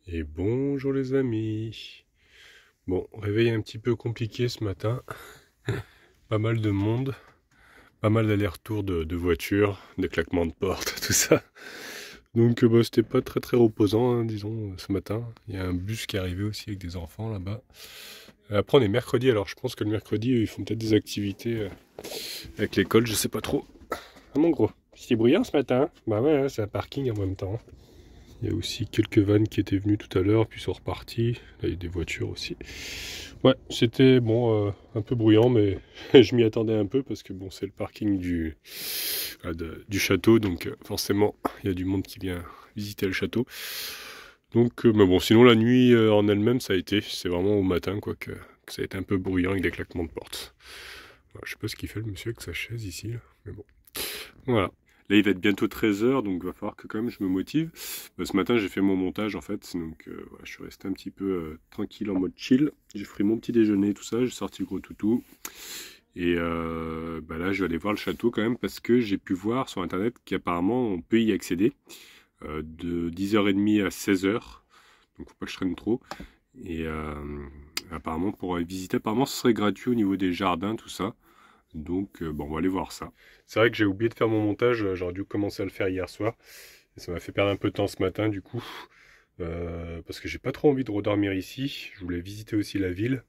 Et bonjour les amis. Bon, réveil un petit peu compliqué ce matin. Pas mal de monde, pas mal d'allers-retours de voitures, des claquements de portes, tout ça. Donc bah, c'était pas très reposant, hein, disons, ce matin. Il y a un bus qui est arrivé aussi avec des enfants là-bas. Après on est mercredi, alors je pense que le mercredi ils font peut-être des activités avec l'école, je sais pas trop. Ah mon gros, c'est bruyant ce matin. Bah ouais, hein, c'est un parking en même temps. Il y a aussi quelques vannes qui étaient venues tout à l'heure, puis sont repartis. Là, il y a des voitures aussi. Ouais, c'était bon, un peu bruyant, mais je m'y attendais un peu parce que bon, c'est le parking du château, donc forcément, il y a du monde qui vient visiter le château. Donc, mais bon, sinon la nuit en elle-même, ça a été. C'est vraiment au matin, quoi, que ça a été un peu bruyant avec des claquements de porte. Voilà, je sais pas ce qu'il fait le monsieur avec sa chaise ici, là, mais bon. Voilà. Là, il va être bientôt 13 h, donc il va falloir que quand même je me motive. Ce matin, j'ai fait mon montage en fait, donc voilà, je suis resté un petit peu tranquille en mode chill. J'ai pris mon petit déjeuner, tout ça, j'ai sorti le gros toutou. Et bah là, je vais aller voir le château quand même parce que j'ai pu voir sur internet qu'apparemment on peut y accéder de 10h30 à 16 h. Donc faut pas que je traîne trop. Et apparemment, pour visiter, apparemment, ce serait gratuit au niveau des jardins, tout ça. Donc, bon, on va aller voir ça. C'est vrai que j'ai oublié de faire mon montage, j'aurais dû commencer à le faire hier soir. Et ça m'a fait perdre un peu de temps ce matin, du coup. Parce que j'ai pas trop envie de redormir ici. Je voulais visiter aussi la ville.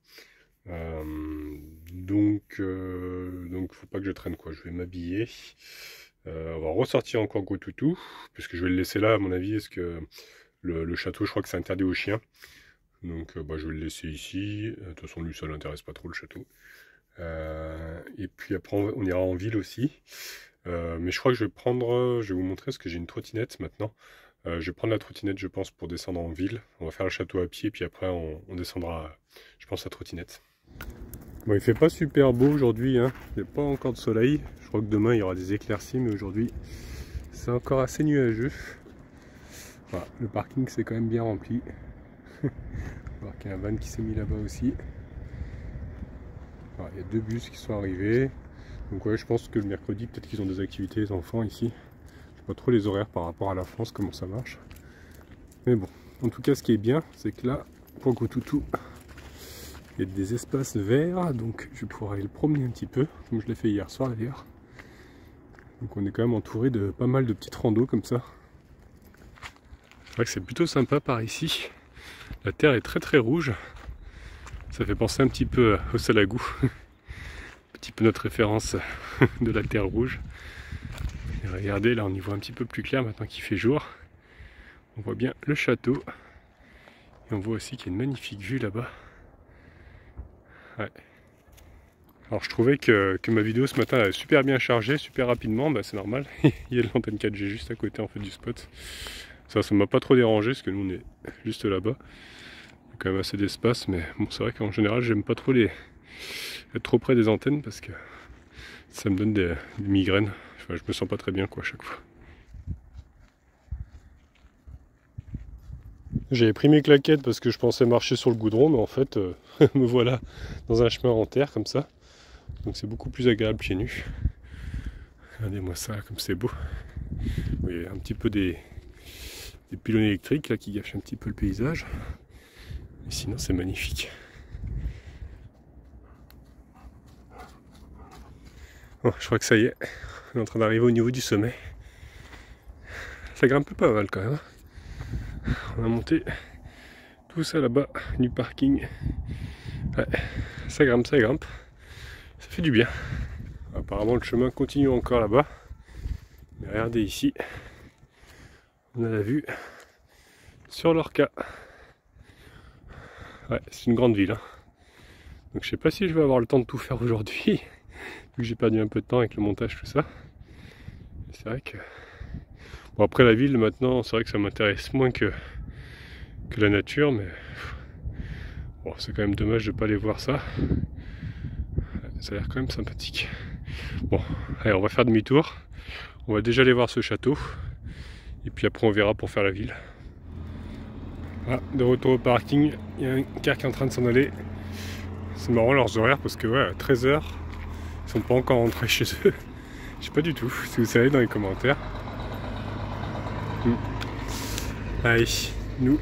Donc, faut pas que je traîne, quoi. Je vais m'habiller. On va ressortir encore Gros Toutou, puisque je vais le laisser là, à mon avis, parce que le château, je crois que c'est interdit aux chiens. Donc, bah, je vais le laisser ici. De toute façon, lui, ça l'intéresse pas trop, le château. Et puis après on ira en ville aussi. Mais je crois que je vais vous montrer parce que j'ai une trottinette maintenant. Je vais prendre la trottinette je pense pour descendre en ville. On va faire le château à pied puis après on descendra je pense à trottinette. Bon il fait pas super beau aujourd'hui, hein. Il n'y a pas encore de soleil. Je crois que demain il y aura des éclaircies mais aujourd'hui c'est encore assez nuageux. Voilà, le parking c'est quand même bien rempli. On va voir qu'il y a un van qui s'est mis là-bas aussi. Alors, il y a deux bus qui sont arrivés. Donc ouais, je pense que le mercredi, peut-être qu'ils ont des activités les enfants ici. Je sais pas trop les horaires par rapport à la France, comment ça marche. Mais bon, en tout cas, ce qui est bien, c'est que là, pour Gros Toutou, il y a des espaces verts, donc je vais pouvoir aller le promener un petit peu, comme je l'ai fait hier soir d'ailleurs. Donc on est quand même entouré de pas mal de petites randos comme ça. C'est vrai que c'est plutôt sympa par ici. La terre est très rouge. Ça fait penser un petit peu au Salagou. Un petit peu notre référence de la terre rouge. Et regardez, là on y voit un petit peu plus clair maintenant qu'il fait jour. On voit bien le château. Et on voit aussi qu'il y a une magnifique vue là-bas. Ouais. Alors je trouvais que ma vidéo ce matin elle est super bien chargée, super rapidement, bah, c'est normal. Il y a l'antenne 4G juste à côté en fait du spot. Ça m'a pas trop dérangé parce que nous on est juste là-bas. Il y a quand même assez d'espace, mais bon c'est vrai qu'en général j'aime pas trop être trop près des antennes parce que ça me donne des migraines. Enfin, je me sens pas très bien quoi à chaque fois. J'avais pris mes claquettes parce que je pensais marcher sur le goudron, mais en fait, me voilà dans un chemin en terre comme ça. Donc c'est beaucoup plus agréable pieds nus. Regardez-moi ça, comme c'est beau. Vous voyez un petit peu des pylônes électriques là qui gâchent un petit peu le paysage. Mais sinon c'est magnifique. Bon, je crois que ça y est, on est en train d'arriver au niveau du sommet. Ça grimpe pas mal quand même. On a monté tout ça là-bas du parking. Ouais, ça grimpe, ça grimpe. Ça fait du bien. Apparemment le chemin continue encore là-bas. Mais regardez ici. On a la vue sur l'Orca. Ouais, c'est une grande ville. Hein. Donc je sais pas si je vais avoir le temps de tout faire aujourd'hui. Vu que j'ai perdu un peu de temps avec le montage, tout ça. C'est vrai que... Bon après la ville maintenant, c'est vrai que ça m'intéresse moins que la nature, mais... Bon, c'est quand même dommage de pas aller voir ça. Ça a l'air quand même sympathique. Bon, allez, on va faire demi-tour. On va déjà aller voir ce château. Et puis après on verra pour faire la ville. Ah, de retour au parking, il y a un car qui est en train de s'en aller. C'est marrant leurs horaires parce que ouais, à 13 h, ils sont pas encore rentrés chez eux. Je sais pas du tout, si vous savez dans les commentaires. Allez, nous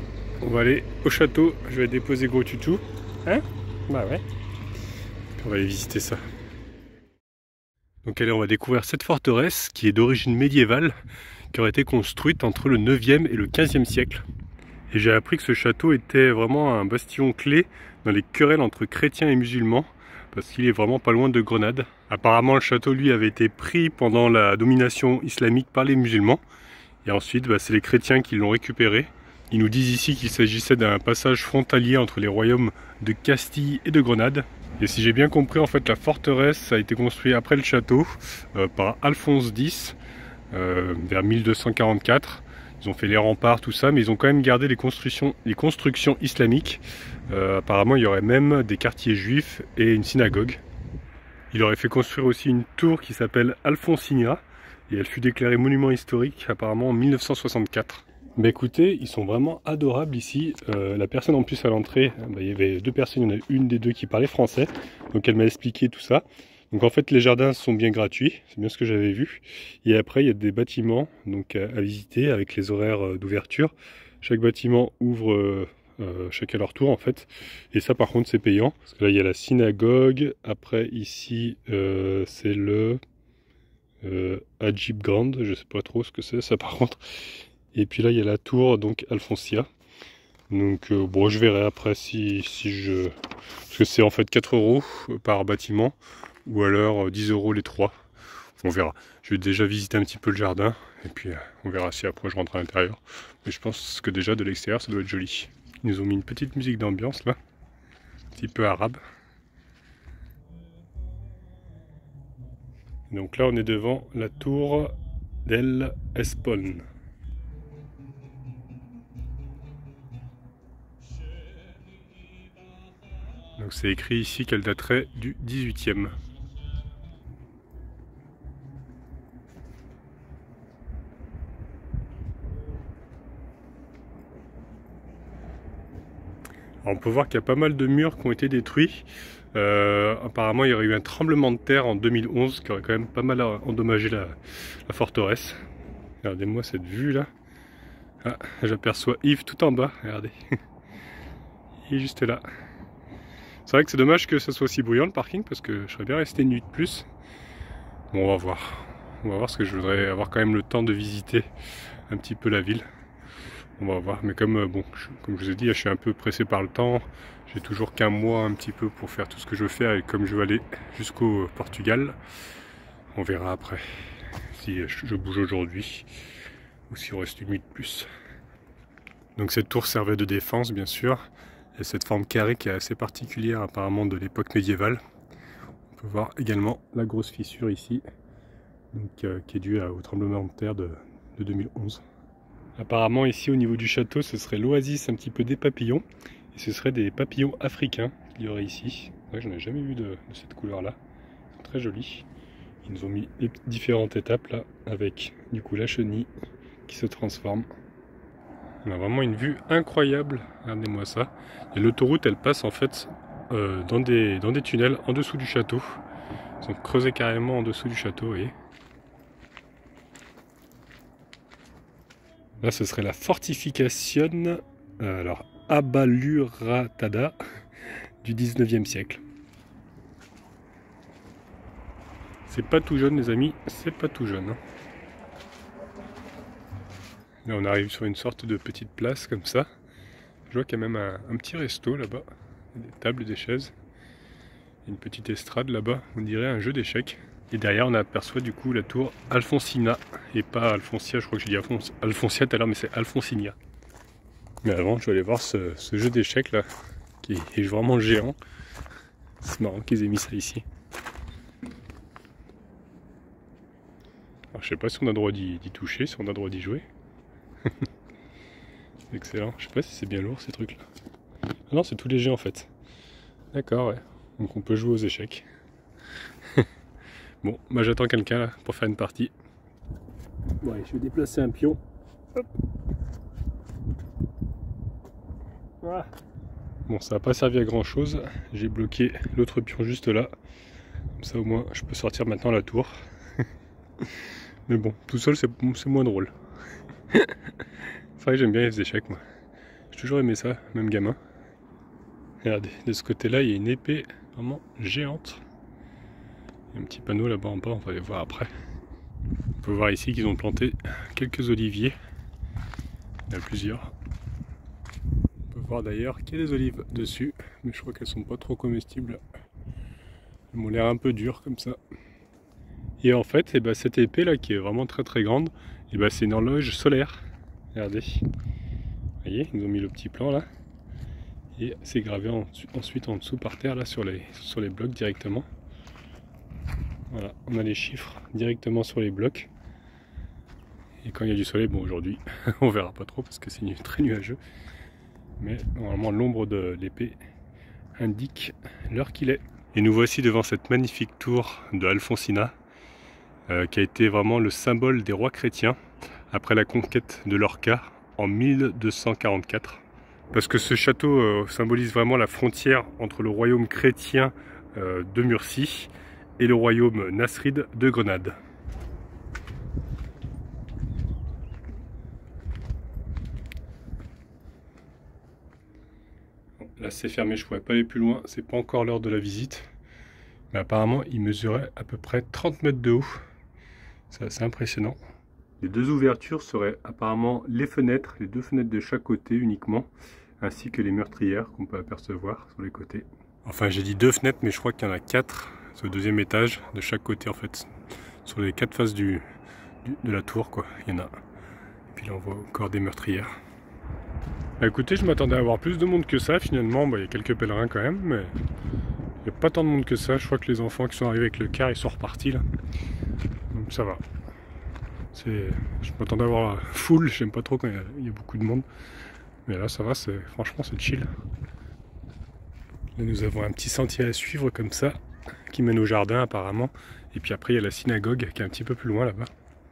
on va aller au château. Je vais déposer Gros Tutu. Hein? Bah ouais. Puis on va aller visiter ça. Donc allez, on va découvrir cette forteresse qui est d'origine médiévale, qui aurait été construite entre le 9e et le 15e siècle. Et j'ai appris que ce château était vraiment un bastion clé dans les querelles entre chrétiens et musulmans, parce qu'il est vraiment pas loin de Grenade. Apparemment, le château, lui, avait été pris pendant la domination islamique par les musulmans. Et ensuite, c'est les chrétiens qui l'ont récupéré. Ils nous disent ici qu'il s'agissait d'un passage frontalier entre les royaumes de Castille et de Grenade. Et si j'ai bien compris, en fait, la forteresse a été construite après le château par Alphonse X vers 1244. Ils ont fait les remparts, tout ça, mais ils ont quand même gardé les constructions islamiques. Apparemment, il y aurait même des quartiers juifs et une synagogue. Il aurait fait construire aussi une tour qui s'appelle Alfonsinia, et elle fut déclarée monument historique apparemment en 1964. Mais écoutez, ils sont vraiment adorables ici. La personne en plus à l'entrée, il y avait deux personnes, il y en a une des deux qui parlait français, donc elle m'a expliqué tout ça. Donc en fait les jardins sont bien gratuits, c'est bien ce que j'avais vu. Et après il y a des bâtiments donc, à visiter avec les horaires d'ouverture. Chaque bâtiment ouvre chacun à leur tour en fait. Et ça par contre c'est payant. Parce que là il y a la synagogue, après ici c'est le Ajib Grand, je sais pas trop ce que c'est ça par contre. Et puis là il y a la tour donc Alfonsia. Donc bon je verrai après si je... Parce que c'est en fait 4 € par bâtiment. Ou alors 10 € les 3. On verra. Je vais déjà visiter un petit peu le jardin. Et puis on verra si après je rentre à l'intérieur. Mais je pense que déjà de l'extérieur ça doit être joli. Ils nous ont mis une petite musique d'ambiance là. Un petit peu arabe. Donc là on est devant la tour d'El Espon. Donc c'est écrit ici qu'elle daterait du 18e. Alors on peut voir qu'il y a pas mal de murs qui ont été détruits. Apparemment il y aurait eu un tremblement de terre en 2011 qui aurait quand même pas mal endommagé la forteresse. Regardez-moi cette vue là. Ah, j'aperçois Yves tout en bas, regardez. Il est juste là. C'est vrai que c'est dommage que ce soit aussi bruyant le parking parce que je serais bien resté une nuit de plus. Bon on va voir. On va voir parce que je voudrais avoir quand même le temps de visiter un petit peu la ville. On va voir, mais comme comme je vous ai dit, je suis un peu pressé par le temps. J'ai toujours qu'un mois un petit peu pour faire tout ce que je veux faire et comme je veux aller jusqu'au Portugal, on verra après si je bouge aujourd'hui ou s'il reste une nuit de plus. Donc cette tour servait de défense bien sûr, et cette forme carrée qui est assez particulière apparemment de l'époque médiévale. On peut voir également la grosse fissure ici, donc, qui est due au tremblement de terre de 2011. Apparemment ici au niveau du château ce serait l'oasis un petit peu des papillons. Et ce serait des papillons africains qu'il y aurait ici. C'est vrai que je n'en ai jamais vu de cette couleur là. Ils sont très jolis. Ils nous ont mis les différentes étapes là avec du coup la chenille qui se transforme. On a vraiment une vue incroyable. Regardez-moi ça. Et l'autoroute elle passe en fait dans des tunnels en dessous du château. Ils ont creusé carrément en dessous du château, vous voyez. Là, ce serait la fortification Abaluratada du 19e siècle. C'est pas tout jeune, les amis, c'est pas tout jeune. Hein. Là, on arrive sur une sorte de petite place comme ça. Je vois qu'il y a même un petit resto là-bas. Des tables, des chaises. Une petite estrade là-bas, on dirait un jeu d'échecs. Et derrière, on aperçoit du coup la tour Alfonsina. Et pas Alfonsia, je crois que j'ai dit Alfonsia tout à l'heure, mais c'est Alfonsinia. Mais avant, je vais aller voir ce jeu d'échecs là, qui est vraiment géant. C'est marrant qu'ils aient mis ça ici. Alors, je sais pas si on a le droit d'y toucher, si on a le droit d'y jouer. Excellent. Je sais pas si c'est bien lourd ces trucs là. Ah non, c'est tout léger en fait. D'accord, ouais. Donc on peut jouer aux échecs. Bon, bah j'attends quelqu'un là pour faire une partie. Bon allez, je vais déplacer un pion. Hop. Voilà. Bon, ça n'a pas servi à grand chose. J'ai bloqué l'autre pion juste là. Comme ça au moins je peux sortir maintenant la tour. Mais bon, tout seul c'est moins drôle. C'est vrai que j'aime bien les échecs moi. J'ai toujours aimé ça, même gamin. Regardez, de ce côté-là, il y a une épée vraiment géante. Il y a un petit panneau là-bas en bas, on va aller voir après. On peut voir ici qu'ils ont planté quelques oliviers. Il y en a plusieurs. On peut voir d'ailleurs qu'il y a des olives dessus, mais je crois qu'elles sont pas trop comestibles. Elles m'ont l'air un peu dures comme ça. Et en fait, cette épée là qui est vraiment très très grande, c'est une horloge solaire. Regardez. Vous voyez, ils nous ont mis le petit plan là. Et c'est gravé ensuite en dessous par terre là sur les blocs directement. Voilà, on a les chiffres directement sur les blocs. Et quand il y a du soleil, bon aujourd'hui, on verra pas trop parce que c'est très nuageux. Mais normalement l'ombre de l'épée indique l'heure qu'il est. Et nous voici devant cette magnifique tour de Alfonsina, qui a été vraiment le symbole des rois chrétiens après la conquête de Lorca en 1244. Parce que ce château symbolise vraiment la frontière entre le royaume chrétien de Murcie et le royaume nasride de Grenade. Là c'est fermé, je ne pourrais pas aller plus loin, c'est pas encore l'heure de la visite. Mais apparemment il mesurait à peu près 30 mètres de haut. C'est assez impressionnant. Les deux ouvertures seraient apparemment les fenêtres, les deux fenêtres de chaque côté uniquement, ainsi que les meurtrières qu'on peut apercevoir sur les côtés. Enfin j'ai dit deux fenêtres, mais je crois qu'il y en a 4 sur le deuxième étage, de chaque côté en fait. Sur les 4 faces de la tour quoi, il y en a. Et puis là on voit encore des meurtrières. Bah, écoutez, je m'attendais à avoir plus de monde que ça, finalement il y a quelques pèlerins quand même, mais il n'y a pas tant de monde que ça. Je crois que les enfants qui sont arrivés avec le car, ils sont repartis là. Donc ça va. Je m'attendais à avoir la foule, j'aime pas trop quand il y a beaucoup de monde. Mais là ça va, franchement c'est chill. Là nous avons un petit sentier à suivre comme ça, qui mène au jardin apparemment. Et puis après il y a la synagogue qui est un petit peu plus loin là-bas.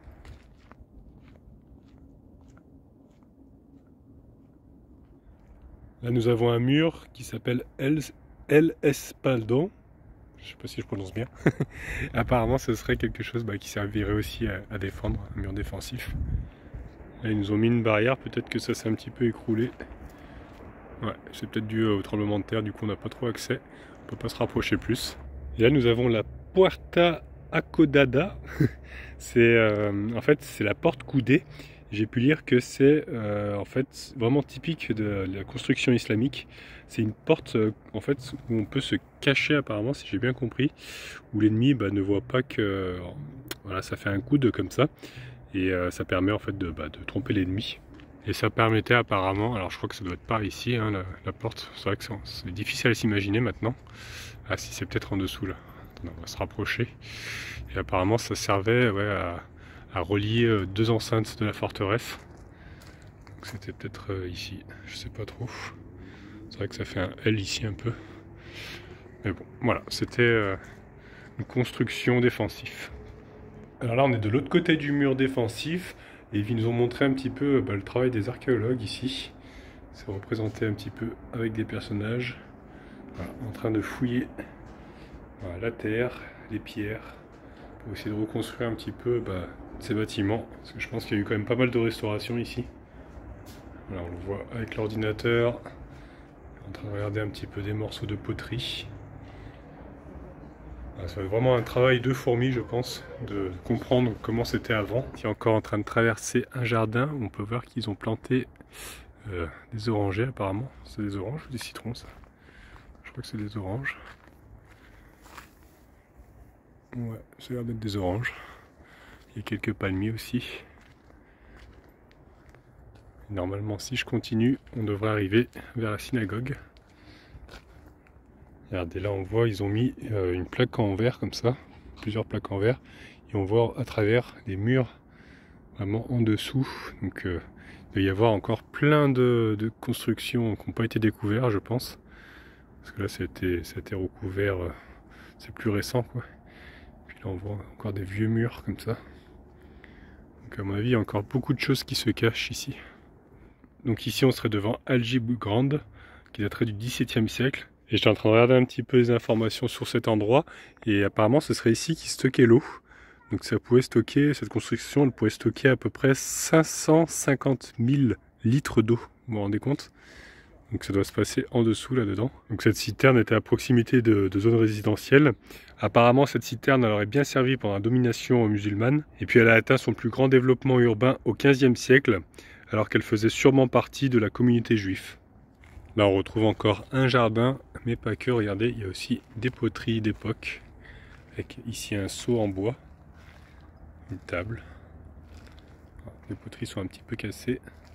Là nous avons un mur qui s'appelle El Espaldon. Je sais pas si je prononce bien. Apparemment ce serait quelque chose qui servirait aussi à défendre, un mur défensif. Là ils nous ont mis une barrière, peut-être que ça s'est un petit peu écroulé. Ouais, c'est peut-être dû au tremblement de terre, du coup on n'a pas trop accès, on peut pas se rapprocher plus. Et là nous avons la Puerta Acodada, en fait c'est la porte coudée. J'ai pu lire que c'est en fait vraiment typique de la construction islamique. C'est une porte en fait où on peut se cacher apparemment, si j'ai bien compris, où l'ennemi ne voit pas que voilà, ça fait un coude comme ça, et ça permet en fait de tromper l'ennemi. Et ça permettait apparemment, alors je crois que ça doit être par ici, hein, la porte, c'est vrai que c'est difficile à s'imaginer maintenant. Ah si, c'est peut-être en dessous là, attendez, on va se rapprocher. Et apparemment ça servait à relier deux enceintes de la forteresse. Donc c'était peut-être ici, je sais pas trop. C'est vrai que ça fait un L ici un peu. Mais bon, voilà, c'était une construction défensive. Alors là on est de l'autre côté du mur défensif. Et ils nous ont montré un petit peu le travail des archéologues ici. C'est représenté un petit peu avec des personnages en train de fouiller la terre, les pierres, pour essayer de reconstruire un petit peu ces bâtiments. Parce que je pense qu'il y a eu quand même pas mal de restauration ici. Voilà, on le voit avec l'ordinateur, en train de regarder un petit peu des morceaux de poterie. Ça va être vraiment un travail de fourmi, je pense, de comprendre comment c'était avant. Qui est encore en train de traverser un jardin où on peut voir qu'ils ont planté des orangers apparemment. C'est des oranges ou des citrons ça? Je crois que c'est des oranges. Ouais, ça a l'air d'être des oranges. Il y a quelques palmiers aussi. Et normalement, si je continue, on devrait arriver vers la synagogue. Regardez, là on voit, ils ont mis une plaque en verre comme ça, plusieurs plaques en verre, et on voit à travers des murs vraiment en dessous. Donc il doit y avoir encore plein de constructions qui n'ont pas été découvertes, je pense. Parce que là ça a été recouvert, c'est plus récent quoi. Puis là on voit encore des vieux murs comme ça. Donc à mon avis, il y a encore beaucoup de choses qui se cachent ici. Donc ici on serait devant Aljib Grande, qui daterait du XVIIe siècle. Et j'étais en train de regarder un petit peu les informations sur cet endroit, et apparemment ce serait ici qui stockait l'eau. Donc ça pouvait stocker, cette construction elle pourrait stocker à peu près 550 000 litres d'eau. vous vous rendez compte? Donc ça doit se passer en dessous là-dedans. Donc cette citerne était à proximité de zones résidentielles. Apparemment cette citerne elle aurait bien servi pendant la domination musulmane. Et puis elle a atteint son plus grand développement urbain au XVe siècle, alors qu'elle faisait sûrement partie de la communauté juive. Là on retrouve encore un jardin, mais pas que, regardez, il y a aussi des poteries d'époque. Avec ici un seau en bois, une table. Les poteries sont un petit peu cassées.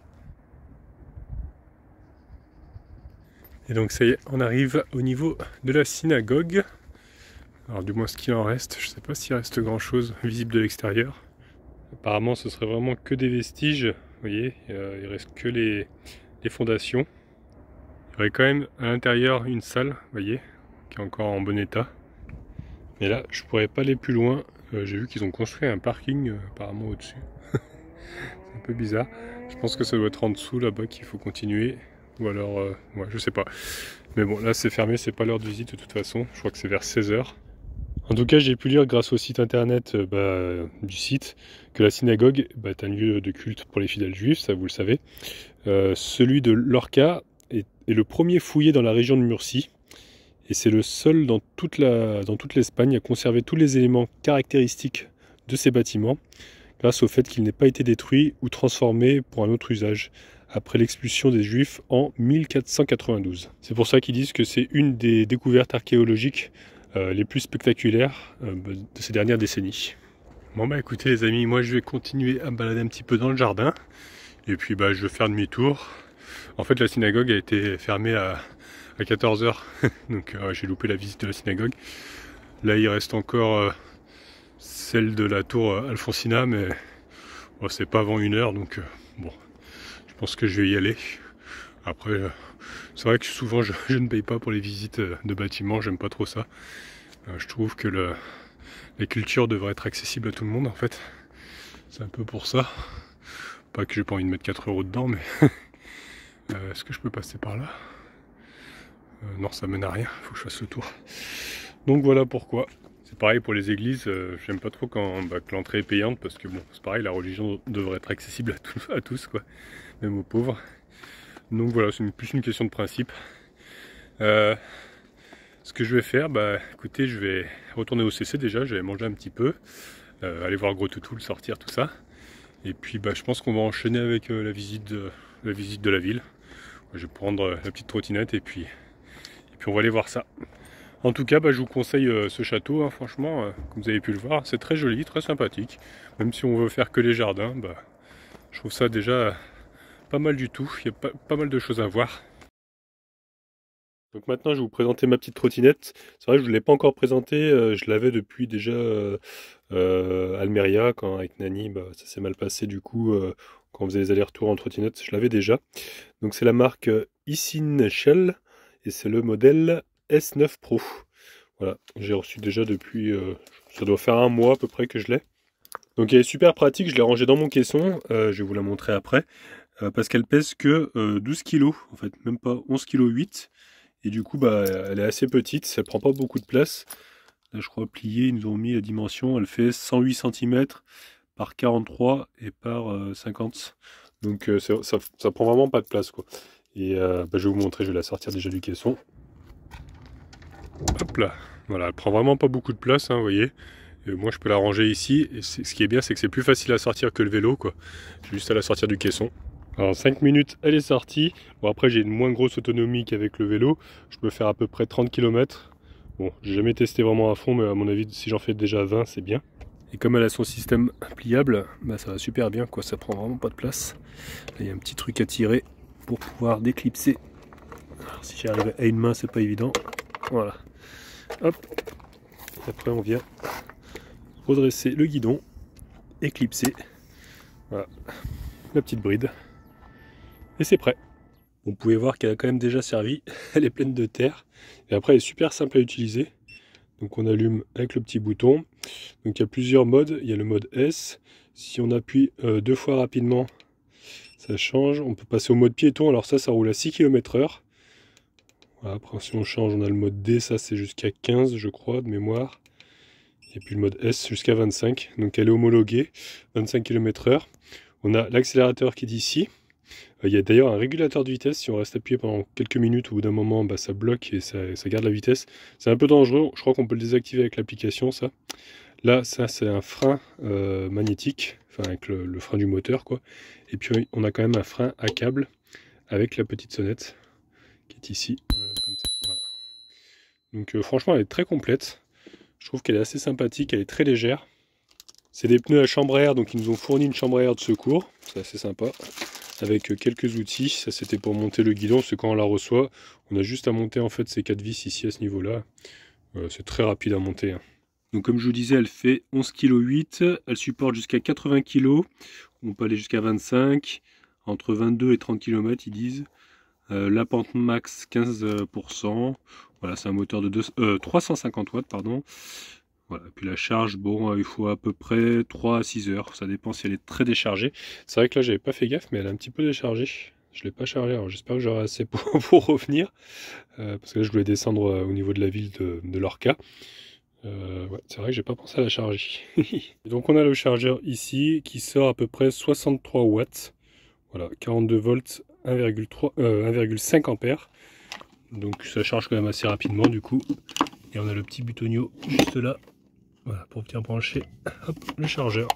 Et donc ça y est, on arrive au niveau de la synagogue. Alors du moins ce qu'il en reste, je ne sais pas s'il reste grand chose visible de l'extérieur. Apparemment ce serait vraiment que des vestiges, vous voyez, il reste que les fondations. Il y aurait quand même à l'intérieur une salle, vous voyez, qui est encore en bon état. Mais là je pourrais pas aller plus loin, j'ai vu qu'ils ont construit un parking apparemment au-dessus. C'est un peu bizarre, je pense que ça doit être en dessous là-bas qu'il faut continuer. Ou alors, ouais, je sais pas. Mais bon, là c'est fermé, c'est pas l'heure de visite de toute façon. Je crois que c'est vers 16 h. En tout cas, j'ai pu lire grâce au site internet du site que la synagogue est un lieu de culte pour les fidèles juifs, ça vous le savez. Celui de Lorca est le premier fouillé dans la région de Murcie. Et c'est le seul dans toute l'Espagne à conserver tous les éléments caractéristiques de ces bâtiments, grâce au fait qu'il n'ait pas été détruit ou transformé pour un autre usage, après l'expulsion des Juifs en 1492. C'est pour ça qu'ils disent que c'est une des découvertes archéologiques les plus spectaculaires de ces dernières décennies. Bon bah écoutez les amis, moi je vais continuer à me balader un petit peu dans le jardin, et puis bah je vais faire demi-tour. En fait la synagogue a été fermée à 14 h, donc j'ai loupé la visite de la synagogue. Là il reste encore celle de la tour Alfonsina, mais bon, c'est pas avant 1 h, donc bon. Je pense que je vais y aller. Après, c'est vrai que souvent je ne paye pas pour les visites de bâtiments, j'aime pas trop ça. Je trouve que la culture devrait être accessible à tout le monde en fait. C'est un peu pour ça. Pas que j'ai pas envie de mettre 4 € dedans, mais est-ce que je peux passer par là? Non, ça mène à rien, faut que je fasse le tour. Donc voilà pourquoi. C'est pareil pour les églises, j'aime pas trop quand que l'entrée est payante, parce que bon, c'est pareil, la religion devrait être accessible à tous quoi, même aux pauvres. Donc voilà, c'est plus une question de principe. Ce que je vais faire, écoutez, je vais retourner au CC déjà, j'avais mangé un petit peu, aller voir Gros Toutou, le sortir, tout ça. Et puis je pense qu'on va enchaîner avec la visite de la ville. Je vais prendre la petite trottinette et puis on va aller voir ça. En tout cas, je vous conseille ce château, hein, franchement, comme vous avez pu le voir, c'est très joli, très sympathique. Même si on veut faire que les jardins, je trouve ça déjà pas mal du tout, il y a pas mal de choses à voir. Donc maintenant je vais vous présenter ma petite trottinette. C'est vrai que je ne l'ai pas encore présentée, je l'avais depuis déjà Almeria, quand avec Nani ça s'est mal passé du coup, quand on faisait les allers-retours en trottinette, je l'avais déjà. Donc c'est la marque Issin Shell et c'est le modèle S9 Pro. Voilà, j'ai reçu déjà depuis, ça doit faire 1 mois à peu près que je l'ai. Donc elle est super pratique, je l'ai rangée dans mon caisson, je vais vous la montrer après. Parce qu'elle pèse que 12 kg, en fait, même pas 11,8 kg. Et du coup, elle est assez petite, ça prend pas beaucoup de place. Là, je crois pliée, ils nous ont mis la dimension, elle fait 108 cm par 43 et par 50. Donc ça prend vraiment pas de place, quoi. Et je vais vous montrer, je vais la sortir déjà du caisson. Hop là, voilà, elle prend vraiment pas beaucoup de place, hein, vous voyez. Et moi, je peux la ranger ici. Et ce qui est bien, c'est que c'est plus facile à sortir que le vélo, quoi. J'ai juste à la sortir du caisson. Alors 5 minutes, elle est sortie. Bon, après j'ai une moins grosse autonomie qu'avec le vélo. Je peux faire à peu près 30 km. Bon, j'ai jamais testé vraiment à fond, mais à mon avis, si j'en fais déjà 20, c'est bien. Et comme elle a son système pliable, ça va super bien, quoi. Ça prend vraiment pas de place. Là, il y a un petit truc à tirer pour pouvoir déclipser. Alors, si j'y arrive à une main, c'est pas évident. Voilà. Hop. Après, on vient redresser le guidon et clipser. Voilà. La petite bride. Et c'est prêt. Vous pouvez voir qu'elle a quand même déjà servi. Elle est pleine de terre. Et après, elle est super simple à utiliser. Donc on allume avec le petit bouton. Donc il y a plusieurs modes. Il y a le mode S. Si on appuie 2 fois rapidement, ça change. On peut passer au mode piéton. Alors ça roule à 6 km/h. Voilà, après si on change, on a le mode D. Ça c'est jusqu'à 15 je crois de mémoire. Et puis le mode S jusqu'à 25. Donc elle est homologuée. 25 km/h. On a l'accélérateur qui est ici. Il y a d'ailleurs un régulateur de vitesse, si on reste appuyé pendant quelques minutes, au bout d'un moment, bah, ça bloque et ça garde la vitesse. C'est un peu dangereux, je crois qu'on peut le désactiver avec l'application, ça. Là, ça c'est un frein magnétique, enfin avec le frein du moteur, quoi. Et puis on a quand même un frein à câble avec la petite sonnette qui est ici, comme ça. Voilà. Donc franchement, elle est très complète. Je trouve qu'elle est assez sympathique, elle est très légère. C'est des pneus à chambre à air, donc ils nous ont fourni une chambre à air de secours, c'est assez sympa. Avec quelques outils, ça c'était pour monter le guidon, parce que quand on la reçoit, on a juste à monter en fait ces 4 vis ici à ce niveau-là. C'est très rapide à monter. Hein. Donc comme je vous disais, elle fait 11,8 kg, elle supporte jusqu'à 80 kg, on peut aller jusqu'à 25, entre 22 et 30 km ils disent. La pente max 15%, voilà c'est un moteur de 350 watts pardon. Voilà, puis la charge, bon, il faut à peu près 3 à 6 heures, ça dépend si elle est très déchargée. C'est vrai que là, j'avais pas fait gaffe, mais elle est un petit peu déchargée. Je l'ai pas chargée, alors j'espère que j'aurai assez pour revenir. Parce que là, je voulais descendre au niveau de la ville de Lorca. Ouais, c'est vrai que j'ai pas pensé à la charger. Donc on a le chargeur ici, qui sort à peu près 63 watts. Voilà, 42 volts, 1,5 ampères. Donc ça charge quand même assez rapidement du coup. Et on a le petit butonio juste là. Voilà, pour venir brancher hop, le chargeur.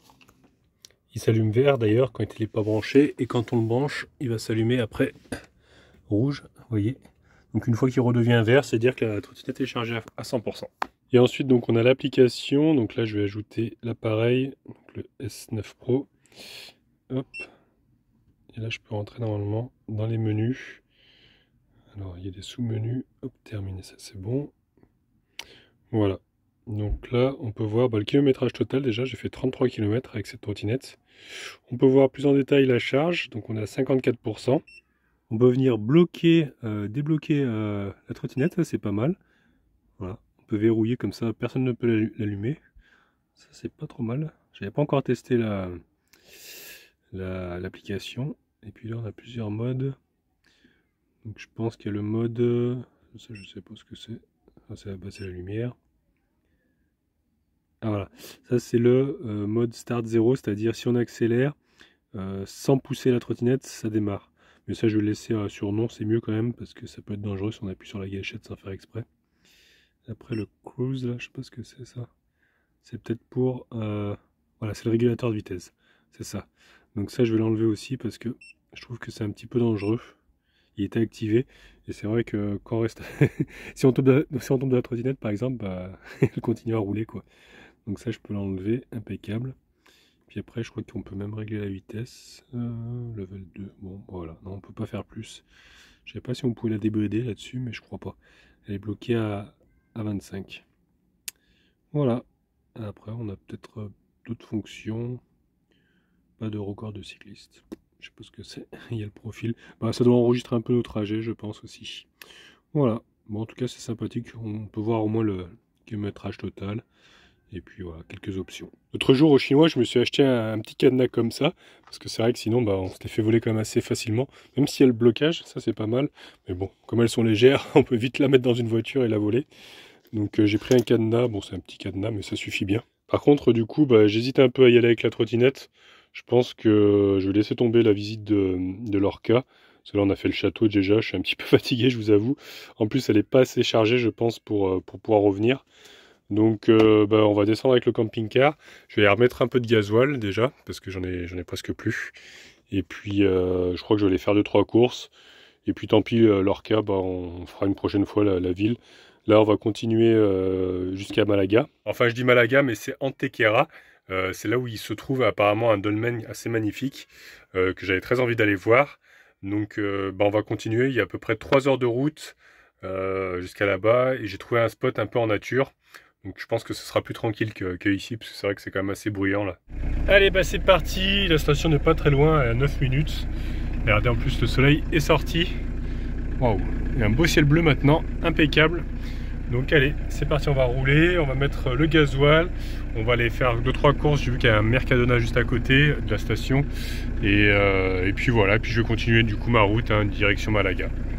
Il s'allume vert d'ailleurs quand il n'est pas branché. Et quand on le branche, il va s'allumer après rouge. Vous voyez. Donc une fois qu'il redevient vert, c'est dire que la trottinette est chargée à 100%. Et ensuite, donc on a l'application. Donc là, je vais ajouter l'appareil, le S9 Pro. Hop. Et là, je peux rentrer normalement dans les menus. Alors, il y a des sous-menus. Hop, terminé, ça c'est bon. Voilà. Donc là, on peut voir le kilométrage total. Déjà, j'ai fait 33 km avec cette trottinette. On peut voir plus en détail la charge. Donc on est à 54%. On peut venir bloquer, débloquer la trottinette. Ça, c'est pas mal. Voilà. On peut verrouiller comme ça. Personne ne peut l'allumer. Ça, c'est pas trop mal. Je n'avais pas encore testé l'application. Et puis là, on a plusieurs modes. Donc je pense qu'il y a le mode... Ça, je sais pas ce que c'est. C'est la lumière. Ah voilà, ça c'est le mode start 0, c'est-à-dire si on accélère sans pousser la trottinette, ça démarre. Mais ça je vais le laisser sur non, c'est mieux quand même parce que ça peut être dangereux si on appuie sur la gâchette sans faire exprès. Après le cruise là, je sais pas ce que c'est ça. C'est peut-être pour... voilà, c'est le régulateur de vitesse, c'est ça. Donc ça je vais l'enlever aussi parce que je trouve que c'est un petit peu dangereux. Il était activé et c'est vrai que quand on reste... si on tombe de la trottinette par exemple, bah, elle continue à rouler quoi. Donc ça, je peux l'enlever, impeccable. Puis après, je crois qu'on peut même régler la vitesse. Level 2, bon, voilà. Non, on peut pas faire plus. Je sais pas si on pouvait la débrider là-dessus, mais je crois pas. Elle est bloquée à 25. Voilà. Après, on a peut-être d'autres fonctions. Pas de record de cycliste. Je sais pas ce que c'est. Il y a le profil. Bah, ça doit enregistrer un peu nos trajets, je pense aussi. Voilà. Bon, en tout cas, c'est sympathique. On peut voir au moins le kilométrage total. Et puis voilà, quelques options. L'autre jour au Chinois, je me suis acheté un petit cadenas comme ça, parce que c'est vrai que sinon on s'était fait voler quand même assez facilement, même s'il y a le blocage, ça c'est pas mal, mais bon, comme elles sont légères, on peut vite la mettre dans une voiture et la voler. Donc j'ai pris un cadenas, bon c'est un petit cadenas, mais ça suffit bien. Par contre du coup, j'hésite un peu à y aller avec la trottinette, je pense que je vais laisser tomber la visite de Lorca, parce que là on a fait le château déjà, je suis un petit peu fatigué je vous avoue, en plus elle n'est pas assez chargée je pense pour pouvoir revenir. Donc on va descendre avec le camping-car. Je vais remettre un peu de gasoil déjà, parce que j'en ai presque plus. Et puis je crois que je vais aller faire 2-3 courses. Et puis tant pis, Lorca, on fera une prochaine fois la ville. Là on va continuer jusqu'à Malaga. Enfin je dis Malaga, mais c'est Antequera. C'est là où il se trouve apparemment un dolmen assez magnifique, que j'avais très envie d'aller voir. Donc on va continuer, il y a à peu près 3 heures de route jusqu'à là-bas. Et j'ai trouvé un spot un peu en nature. Donc je pense que ce sera plus tranquille que ici, parce que c'est vrai que c'est quand même assez bruyant là. Allez, c'est parti, la station n'est pas très loin, elle a 9 minutes. Regardez, en plus le soleil est sorti. Waouh, il y a un beau ciel bleu maintenant, impeccable. Donc allez, c'est parti, on va rouler, on va mettre le gasoil. On va aller faire 2-3 courses, j'ai vu qu'il y a un Mercadona juste à côté de la station. Et puis voilà, puis je vais continuer du coup ma route, direction Malaga.